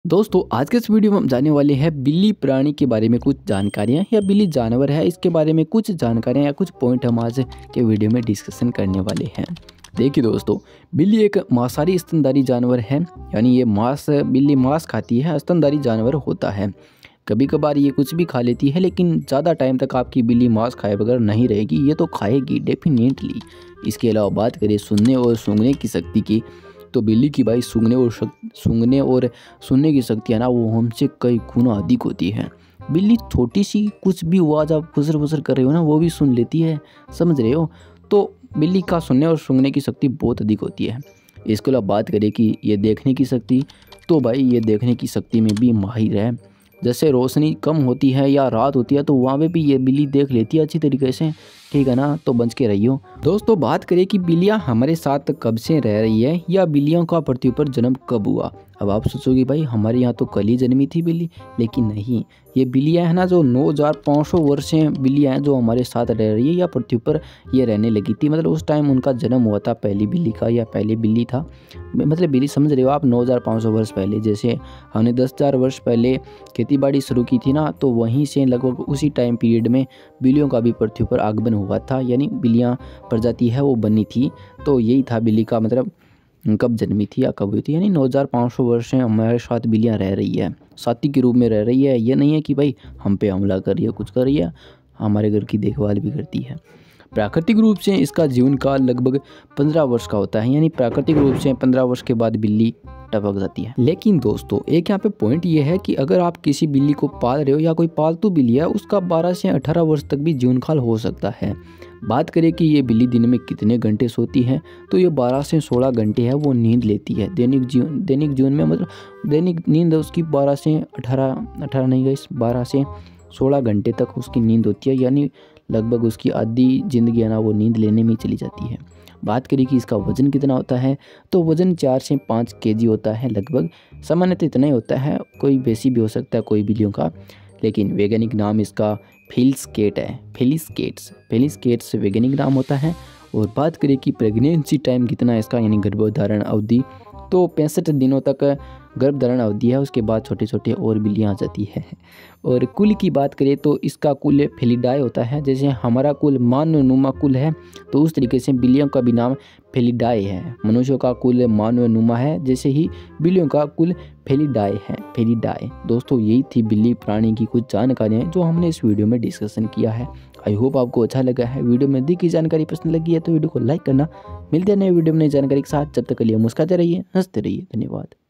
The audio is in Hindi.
दोस्तों आज के इस वीडियो में हम जानने वाले हैं बिल्ली प्राणी के बारे में कुछ जानकारियां या बिल्ली जानवर है इसके बारे में कुछ जानकारियां या कुछ पॉइंट हम आज के वीडियो में डिस्कशन करने वाले हैं। देखिए दोस्तों, बिल्ली एक मांसाहारी स्तनधारी जानवर है, यानी ये बिल्ली मांस खाती है, स्तनधारी जानवर होता है। कभी कभार ये कुछ भी खा लेती है, लेकिन ज़्यादा टाइम तक आपकी बिल्ली मांस खाए बगैर नहीं रहेगी, ये तो खाएगी डेफिनेटली। इसके अलावा बात करें सुनने और सूंघने की शक्ति की, तो बिल्ली की भाई सूंघने और सुनने की शक्ति है ना, वो हमसे कई गुना अधिक होती है। बिल्ली छोटी सी कुछ भी आवाज़ आप फुसर फुसर कर रहे हो ना, वो भी सुन लेती है, समझ रहे हो। तो बिल्ली का सुनने और सूंघने की शक्ति बहुत अधिक होती है। इसके अलावा बात करें कि ये देखने की शक्ति, तो भाई ये देखने की शक्ति में भी माहिर है। जैसे रोशनी कम होती है या रात होती है, तो वहाँ पे भी ये बिल्ली देख लेती है अच्छी तरीके से, ठीक है ना। तो बच के रहियो। दोस्तों बात करें कि बिल्लियाँ हमारे साथ कब से रह रही है या बिल्लियों का पृथ्वी पर जन्म कब हुआ। अब आप सोचोगे भाई हमारे यहाँ तो कल ही जन्मी थी बिल्ली, लेकिन नहीं, ये बिल्लियाँ हैं ना जो 9500 वर्ष से बिल्लियाँ हैं जो हमारे साथ रह रही है या पृथ्वी पर ये रहने लगी थी। मतलब उस टाइम उनका जन्म हुआ था पहली बिल्ली का, या पहली बिल्ली था, मतलब बिल्ली समझ रहे हो आप। 9500 वर्ष पहले, जैसे हमने 10,000 वर्ष पहले खेती बाड़ी शुरू की थी ना, तो वहीं से लगभग उसी टाइम पीरियड में बिल्लियों का भी पृथ्वी पर आगमन हुआ था, यानी बिल्लियाँ प्रजाति है वो बनी थी। तो यही था बिल्ली का मतलब कब जन्मी थी या कब हुई थी, यानी 9500 वर्ष से हमारे साथ बिल्लियाँ रह रही है, साथी के रूप में रह रही है। ये नहीं है कि भाई हम पे हमला कर रही है, कुछ कर रही है, हमारे घर की देखभाल भी करती है। प्राकृतिक रूप से इसका जीवन काल लगभग 15 वर्ष का होता है, यानी प्राकृतिक रूप से 15 वर्ष के बाद बिल्ली टपक जाती है। लेकिन दोस्तों एक यहाँ पे पॉइंट ये है कि अगर आप किसी बिल्ली को पाल रहे हो या कोई पालतू बिल्ली है, उसका 12 से 18 वर्ष तक भी जीवन काल हो सकता है। बात करें कि ये बिल्ली दिन में कितने घंटे सोती है, तो ये 12 से 16 घंटे है वो नींद लेती है दैनिक जीवन में। मतलब दैनिक नींद उसकी 12 से 18 नहीं गई, 12 से 16 घंटे तक उसकी नींद होती है, यानी लगभग उसकी आधी ज़िंदगी है ना वो नींद लेने में ही चली जाती है। बात करें कि इसका वज़न कितना होता है, तो वज़न 4 से 5 केजी होता है लगभग, सामान्यतः इतना ही होता है, कोई बेसी भी हो सकता है कोई बिल्लियों का। लेकिन वैज्ञानिक नाम इसका फेलिसकेट है, फेलिसकेट्स वैज्ञानिक नाम होता है। और बात करें कि प्रेगनेंसी टाइम कितना है इसका, यानी गर्भधारण अवधि, तो 65 दिनों तक गर्भधारण अवधि है, उसके बाद छोटे छोटे और बिल्लियाँ आ जाती है। और कुल की बात करें तो इसका कुल फेलिडाई होता है, जैसे हमारा कुल मानवनुमा कुल है, तो उस तरीके से बिल्लियों का भी नाम फेलिडाई है। मनुष्यों का कुल मानवनुमा है, जैसे ही बिल्लियों का कुल फेलिडाई है, फेलिडाई। दोस्तों यही थी बिल्ली प्राणी की कुछ जानकारियाँ जो हमने इस वीडियो में डिस्कशन किया है। आई होप आपको अच्छा लगा है। वीडियो में दी गई जानकारी पसंद लगी है तो वीडियो को लाइक करना। मिलते हैं नए वीडियो में नई जानकारी के साथ, जब तक के लिए मुस्कुराते रहिए, हंसते रहिए। धन्यवाद।